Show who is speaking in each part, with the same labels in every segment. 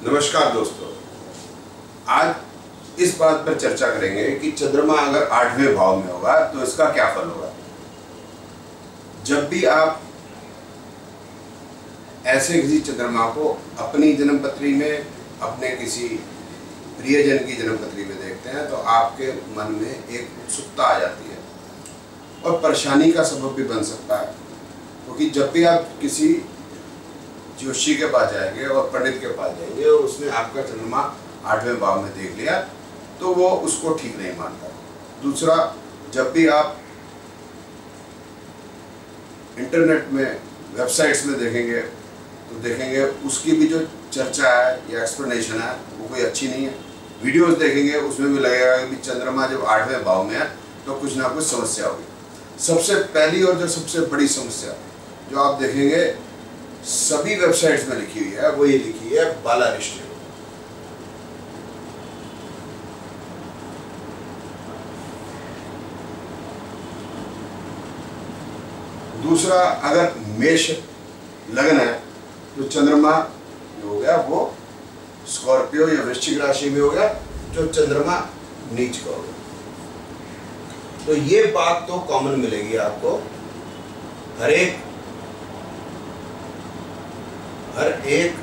Speaker 1: नमस्कार दोस्तों, आज इस बात पर चर्चा करेंगे कि चंद्रमा अगर 8वें भाव में होगा तो इसका क्या फल होगा। जब भी आप ऐसे किसी चंद्रमा को अपनी जन्मपत्री में, अपने किसी प्रियजन की जन्मपत्री में देखते हैं तो आपके मन में एक उत्सुकता आ जाती है और परेशानी का सबब भी बन सकता है। क्योंकि जब भी आप किसी जोशी के पास जाएंगे और पंडित के पास जाएंगे और उसने आपका चंद्रमा 8वें भाव में देख लिया तो वो उसको ठीक नहीं मानता। दूसरा, जब भी आप इंटरनेट में, वेबसाइट्स में देखेंगे तो देखेंगे उसकी भी जो चर्चा है या एक्सप्लेनेशन है वो कोई अच्छी नहीं है। वीडियोस देखेंगे उसमें भी लगेगा कि चंद्रमा जब 8वें भाव में है तो कुछ ना कुछ समस्या होगी। सबसे पहली और जो सबसे बड़ी समस्या जो आप देखेंगे सभी वेबसाइट्स में लिखी हुई है वो ये लिखी है बालारिष्ट योग। दूसरा, अगर मेष लगन है तो चंद्रमा हो गया वो स्कॉर्पियो या वृश्चिक राशि में हो गया, जो चंद्रमा नीच का हो गया। तो ये बात तो कॉमन मिलेगी आपको हर एक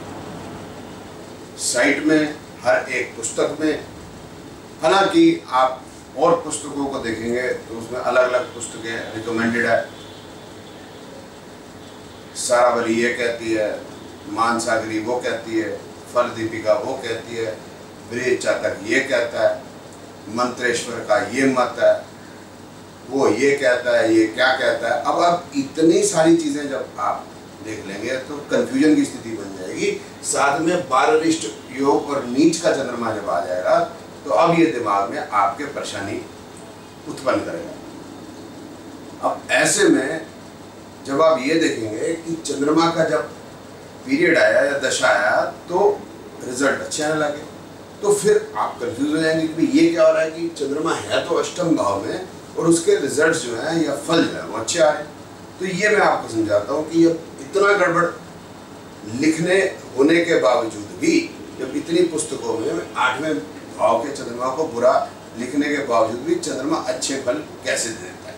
Speaker 1: साइट में, हर एक पुस्तक में। हालांकि आप और पुस्तकों को देखेंगे तो उसमें अलग अलग पुस्तकें रिकमेंडेड है। सारावली ये कहती है, मानसागरी वो कहती है, फल दीपिका वो कहती है, बृहद चातक ये कहता है, मंत्रेश्वर का ये मत है, वो ये कहता है, ये क्या कहता है। अब इतनी सारी चीजें जब आप देख लेंगे तो कंफ्यूजन की स्थिति बन जाएगी। साथ में बालारिष्ट योग और नीच का चंद्रमा जब आ जाएगा तो अब ये दिमाग में आपके परेशानी उत्पन्न करेगा। अब ऐसे में जब आप ये देखेंगे कि चंद्रमा का जब पीरियड आया या दशा आया तो रिजल्ट अच्छे आने लगे, तो फिर आप कंफ्यूज हो जाएंगे कि ये क्या हो रहा है कि चंद्रमा है तो अष्टम भाव में और उसके रिजल्ट्स जो हैं या फल जो है वो अच्छे आ रहे हैं। तो ये मैं आपको समझाता हूँ कि ये इतना गड़बड़ लिखने होने के बावजूद भी, जब इतनी पुस्तकों में 8वें भाव के चंद्रमा को बुरा लिखने के बावजूद भी चंद्रमा अच्छे फल कैसे देता है।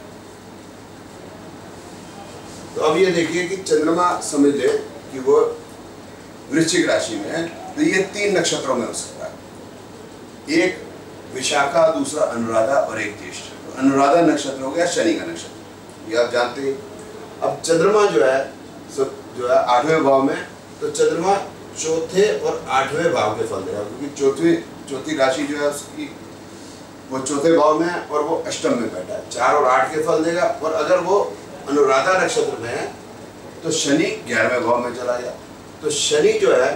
Speaker 1: तो अब ये देखिए कि चंद्रमा समझ ले कि वो वृश्चिक राशि में है तो ये 3 नक्षत्रों में हो सकता है। एक विशाखा, दूसरा अनुराधा और एक ज्येष्ठ। तो अनुराधा नक्षत्र हो गया शनि का नक्षत्र, ये आप जानते हैं। अब चंद्रमा जो है 8वें भाव में, तो चंद्रमा चौथे और 8वें भाव के फल देगा, क्योंकि चौथी राशि जो है उसकी वो चौथे भाव में है और वो अष्टम में बैठा है। 4 और 8 के फल देगा। और अगर वो अनुराधा नक्षत्र में है तो शनि 11वें भाव में चला गया, तो शनि जो है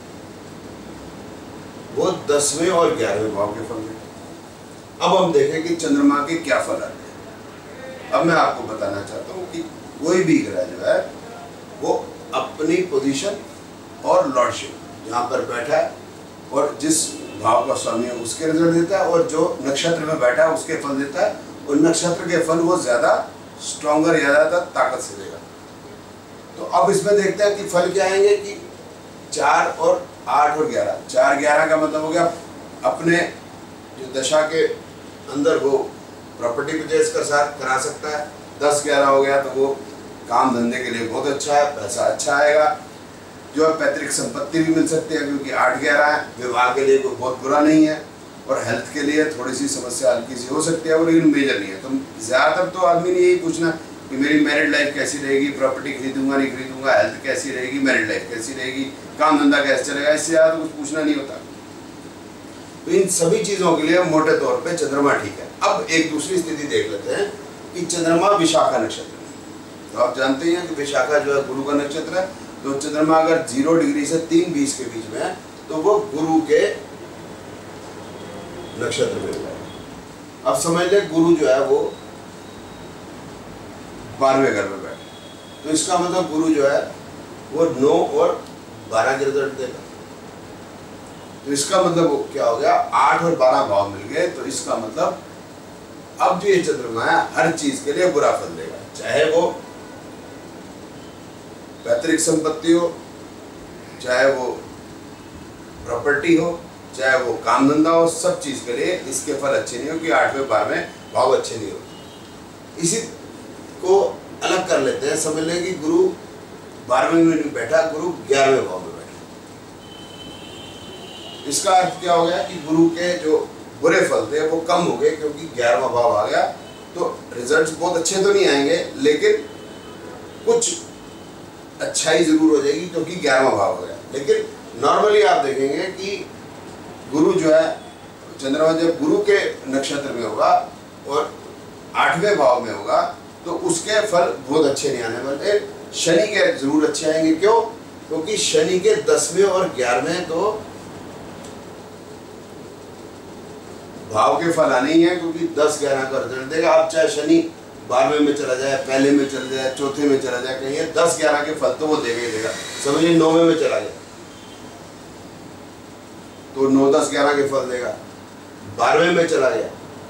Speaker 1: वो 10वें और 11वें भाव के फल देगा। अब हम देखें कि चंद्रमा के क्या फल आते हैं। अब मैं आपको बताना चाहता हूँ कि कोई भी ग्रह जो है वो अपनी पोजीशन और लॉर्डशिप जहाँ पर बैठा है और जिस भाव का स्वामी है उसके रिजल्ट देता है, और जो नक्षत्र में बैठा है उसके फल देता है। और नक्षत्र के फल वो ज्यादा स्ट्रॉन्गर, ज्यादा ताकत से देगा। तो अब इसमें देखते हैं कि फल क्या आएंगे कि 4 और 8 और 11। 4, 11 का मतलब हो गया अपने जो दशा के अंदर वो प्रॉपर्टी परचेज करा सकता है। 10, 11 हो गया तो वो काम धंधे के लिए बहुत अच्छा है, पैसा अच्छा आएगा, जो है पैतृक संपत्ति भी मिल सकती है, क्योंकि 8, 11 है। विवाह के लिए कोई बहुत बुरा नहीं है और हेल्थ के लिए थोड़ी सी समस्या हल्की सी हो सकती है, और लेकिन मेजर नहीं है। तो ज़्यादातर तो आदमी ने यही पूछना कि मेरी मैरिड लाइफ कैसी रहेगी, प्रॉपर्टी खरीदूंगा नहीं खरीदूंगा, हेल्थ कैसी रहेगी, मैरिड लाइफ कैसी रहेगी, काम धंधा कैसे चलेगा, इससे ज़्यादा कुछ पूछना नहीं होता। तो इन सभी चीज़ों के लिए मोटे तौर पर चंद्रमा ठीक है। अब एक दूसरी स्थिति देख लेते हैं कि चंद्रमा विशाखा नक्षत्र। तो आप जानते हैं कि विशाखा जो है गुरु का नक्षत्र है। तो चंद्रमा अगर 0 डिग्री से 3:20 के बीच में है तो वो गुरु के नक्षत्र में है। अब समझ ले गुरु जो है वो 12वें घर में बैठे, तो इसका मतलब गुरु जो है वो 9 और 12 के रिजल्ट देगा। तो इसका मतलब क्या हो गया, 8 और 12 भाव मिल गए। तो इसका मतलब अब जो ये चंद्रमा है हर चीज के लिए बुरा फल देगा, चाहे वो पैतृक संपत्ति हो, चाहे वो प्रॉपर्टी हो, चाहे वो काम धंधा हो, सब चीज के लिए इसके फल अच्छे नहीं हो कि 8वें 12वें भाव अच्छे नहीं हो। इसी को अलग कर लेते हैं, समझ लें कि गुरु 12वें में नहीं बैठा, गुरु 11वें भाव में बैठा। इसका अर्थ क्या हो गया कि गुरु के जो बुरे फल थे वो कम हो गए, क्योंकि 11वां भाव आ गया। तो रिजल्ट्स बहुत अच्छे तो नहीं आएंगे, लेकिन कुछ अच्छाई जरूर हो जाएगी, क्योंकि 11वां भाव हो गया। लेकिन नॉर्मली आप देखेंगे कि गुरु जो है, चंद्रमा जब गुरु के नक्षत्र में होगा और 8वें भाव में होगा, तो उसके फल बहुत अच्छे नहीं आने वाले। शनि के जरूर अच्छे आएंगे। क्यों? क्योंकि शनि के 10वें और 11वें तो भाव के फल आने ही है, क्योंकि 10-11 का रिजल्ट देगा। आप चाहे शनि 12वें में चला जाए, पहले में चला जाए, चौथे में चला जाए, कहीं 10-11 के फल तो वो देगा ही देगा। समझिए 9वें में चला गया तो 9-10-11 के फल देगा। 12वें में चला गया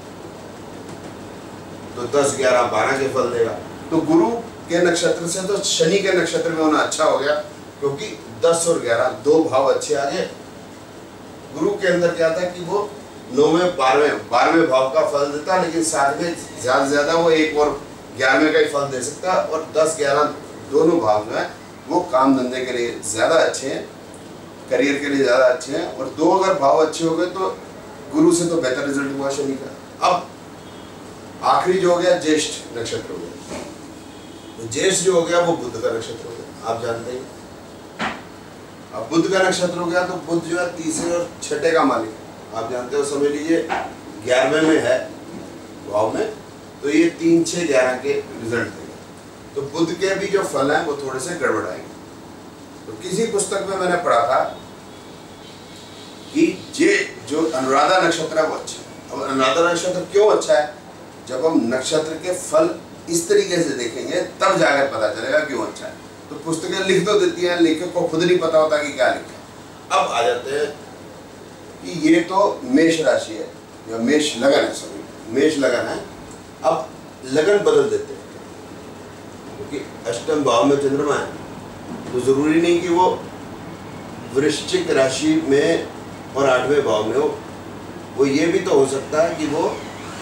Speaker 1: तो 10-11-12 के फल देगा। तो गुरु के नक्षत्र से तो शनि के नक्षत्र में होना अच्छा हो गया, क्योंकि 10 और 11 दो भाव अच्छे आ गए। गुरु के अंदर क्या था कि वो 9वें 12वें भाव का फल देता, लेकिन साथ में ज्यादा से ज्यादा वो 1 और 11वें का ही फल दे सकता। और 10-11 दोनों भाव जो है वो काम धंधे के लिए ज्यादा अच्छे हैं, करियर के लिए ज्यादा अच्छे हैं। और दो अगर भाव अच्छे हो गए तो गुरु से तो बेहतर रिजल्ट हुआ शनि का। अब आखिरी जो हो गया ज्येष्ठ नक्षत्र हो गया। तो ज्येष्ठ जो हो गया वो बुध का नक्षत्र हो गया, आप जानते हैं। अब बुध का नक्षत्र हो गया तो बुध जो है तीसरे और छठे का मालिक है, आप जानते हो। समझ लीजिए 11वें में है भाव में, तो ये 3-6-11 के रिजल्ट देगा। तो बुध के भी जो फल हैं वो थोड़े से गड़बड़ आएंगे। तो किसी पुस्तक में मैंने पढ़ा था कि ये जो अनुराधा नक्षत्र है वो अच्छा है। अब अनुराधा नक्षत्र क्यों अच्छा है? जब हम नक्षत्र के फल इस तरीके से देखेंगे तब जाकर पता चलेगा क्यों अच्छा है। तो पुस्तकें लिख तो देती हैं, लेखक को खुद नहीं पता होता कि क्या लिखा। अब आ जाते हैं कि ये तो मेष राशि है या मेष लगन है, सॉरी मेष लगन है। अब लगन बदल देते हैं, क्योंकि अष्टम भाव में चंद्रमा है, तो जरूरी नहीं कि वो वृश्चिक राशि में और 8वें भाव में हो। वो ये भी तो हो सकता है कि वो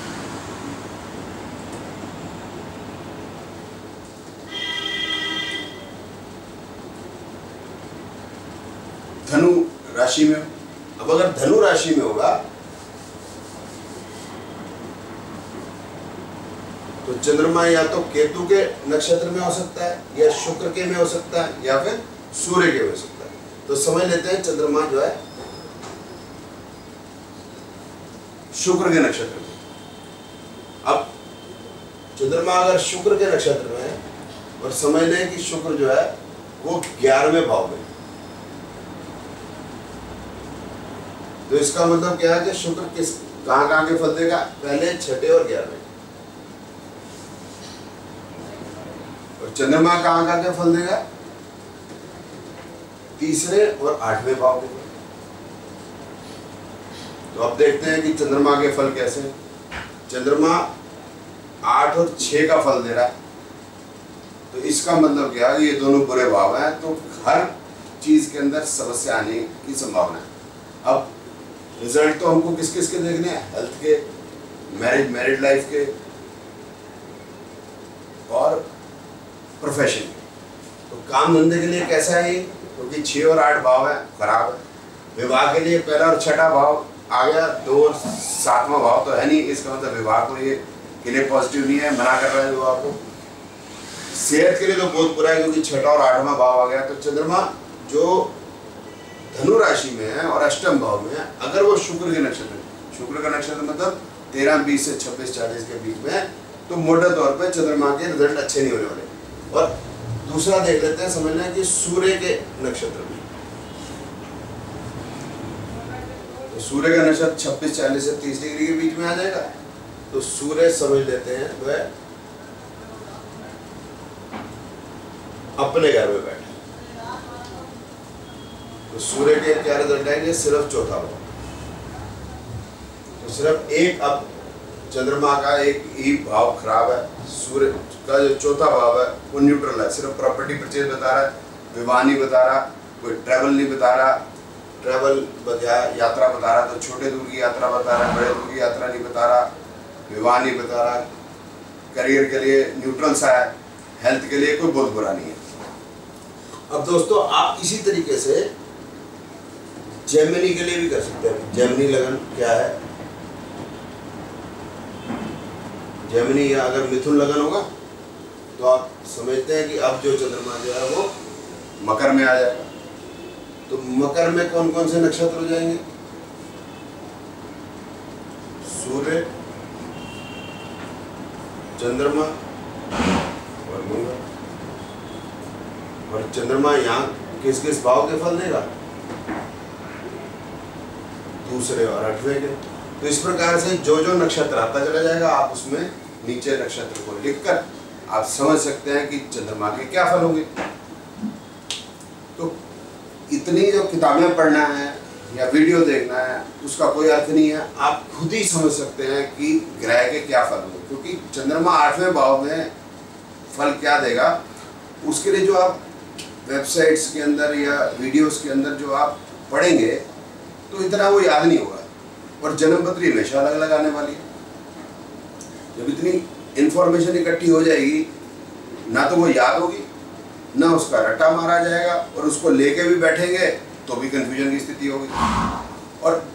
Speaker 1: धनु राशि में। अब अगर धनु राशि में होगा तो चंद्रमा या तो केतु के नक्षत्र में हो सकता है, या शुक्र के में हो सकता है, या फिर सूर्य के में हो सकता है। तो समझ लेते हैं चंद्रमा जो है शुक्र के नक्षत्र में। अब चंद्रमा अगर शुक्र के नक्षत्र में है और समझ लें कि शुक्र जो है वो 11वें भाव में, तो इसका मतलब क्या है कि शुक्र किस कहां के फल देगा? पहले, छठे और 11वें। और चंद्रमा कहां के फल देगा? तीसरे और 8वें भाव में। तो अब देखते हैं कि चंद्रमा के फल कैसे हैं। चंद्रमा 8 और 6 का फल दे रहा है, तो इसका मतलब क्या है? ये दोनों बुरे भाव हैं, तो हर चीज के अंदर समस्या आने की संभावना है। अब रिजल्ट तो हमको किस किस के देखने हैं? हेल्थ के, मैरिड लाइफ के और प्रोफेशन के। तो काम धंधे के लिए कैसा है ये? क्योंकि 6 और 8 भाव है, खराब है। विवाह के लिए पहला और छठा भाव आ गया, 2 और 7वां भाव तो है नहीं, इसका मतलब विवाह को ये के लिए पॉजिटिव नहीं है, मना कर रहा है विवाह को। सेहत के लिए तो बहुत बुरा है, क्योंकि छठा और 8वां भाव आ गया। तो चंद्रमा जो धनु राशि में है और अष्टम भाव में है, अगर वो शुक्र के नक्षत्र, शुक्र का नक्षत्र मतलब 13-20 से 26-40 के बीच में है, तो मोटे तौर पे चंद्रमा के रिजल्ट अच्छे नहीं होने वाले। और दूसरा देख लेते हैं, समझना है कि सूर्य के नक्षत्र में, तो सूर्य का नक्षत्र 26-40 से 30 डिग्री के बीच में आ जाएगा। तो सूर्य समझ लेते हैं वह अपने घर में बैठे, तो सूर्य के क्या रिजल्ट आएंगे? सिर्फ चौथा भाव। तो सिर्फ एक, अब चंद्रमा का एक ही भाव खराब है, सूर्य का जो चौथा भाव है वो न्यूट्रल है, सिर्फ प्रॉपर्टी परचेज बता रहा है, विवाह नहीं बता रहा, कोई ट्रैवल नहीं बता रहा, ट्रैवल यात्रा बता रहा, तो छोटे दूर की यात्रा बता रहा, बड़े दूर की यात्रा नहीं बता रहा, विवाह नहीं बता रहा, करियर के लिए न्यूट्रल सा है, हेल्थ के लिए कोई बहुत बुरा नहीं है। अब दोस्तों आप इसी तरीके से जेमिनी के लिए भी कर सकते हैं। जेमिनी लगन क्या है? जेमिनी या अगर मिथुन लगन होगा तो आप समझते हैं कि अब जो चंद्रमा जो है वो मकर में आ जाएगा। तो मकर में कौन कौन से नक्षत्र हो जाएंगे? सूर्य, चंद्रमा और मंगल। और चंद्रमा यहाँ किस किस भाव के फल देगा? दूसरे और 8वें के। तो इस प्रकार से जो जो नक्षत्र आता चला जाएगा, आप उसमें नीचे नक्षत्र को लिखकर आप समझ सकते हैं कि चंद्रमा के क्या फल होंगे। तो इतनी जो किताबें पढ़ना है या वीडियो देखना है उसका कोई अर्थ नहीं है, आप खुद ही समझ सकते हैं कि ग्रह के क्या फल होंगे। क्योंकि चंद्रमा 8वें भाव में फल क्या देगा, उसके लिए जो आप वेबसाइट्स के अंदर या वीडियोस के अंदर जो आप पढ़ेंगे तो इतना वो याद नहीं होगा। और जन्म पत्री हमेशा अलग अलग आने वाली है। जब इतनी इंफॉर्मेशन इकट्ठी हो जाएगी, ना तो वो याद होगी, ना उसका रट्टा मारा जाएगा, और उसको लेके भी बैठेंगे तो भी कंफ्यूजन की स्थिति होगी। और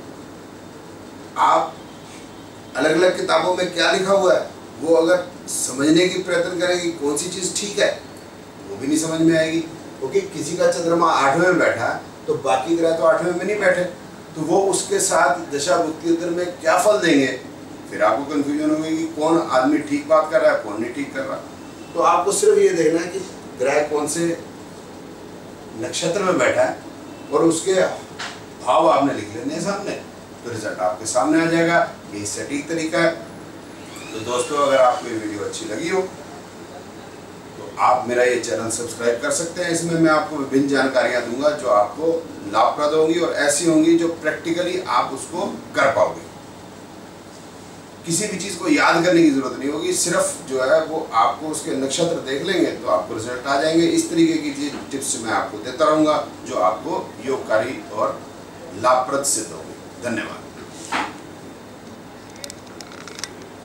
Speaker 1: आप अलग अलग किताबों में क्या लिखा हुआ है वो अगर समझने की प्रयत्न करेंगे कौन सी चीज़ ठीक है, वो भी नहीं समझ में आएगी। क्योंकि किसी का चंद्रमा 8वें में बैठा है तो बाकी ग्रह तो 8वें में नहीं बैठे, तो वो उसके साथ दशा बुद्धि में क्या फल देंगे, फिर आपको कंफ्यूजन होगी कि कौन आदमी ठीक बात कर रहा है, कौन नहीं ठीक कर रहा। तो आपको सिर्फ ये देखना है कि ग्रह कौन से नक्षत्र में बैठा है और उसके भाव आपने लिख लेने हैं सामने, तो रिजल्ट आपके सामने आ जाएगा। यही सटीक तरीका है। तो दोस्तों अगर आपको ये वीडियो अच्छी लगी हो तो आप मेरा ये चैनल सब्सक्राइब कर सकते हैं। इसमें मैं आपको विभिन्न जानकारियां दूंगा जो आपको लाभप्रद होंगी और ऐसी होंगी जो प्रैक्टिकली आप उसको कर पाओगे। किसी भी चीज़ को याद करने की जरूरत नहीं होगी, सिर्फ जो है वो आपको उसके नक्षत्र देख लेंगे तो आपको रिजल्ट आ जाएंगे। इस तरीके की टिप्स मैं आपको देता रहूँगा जो आपको योगकारी और लाभप्रद सिद्ध होंगे। धन्यवाद।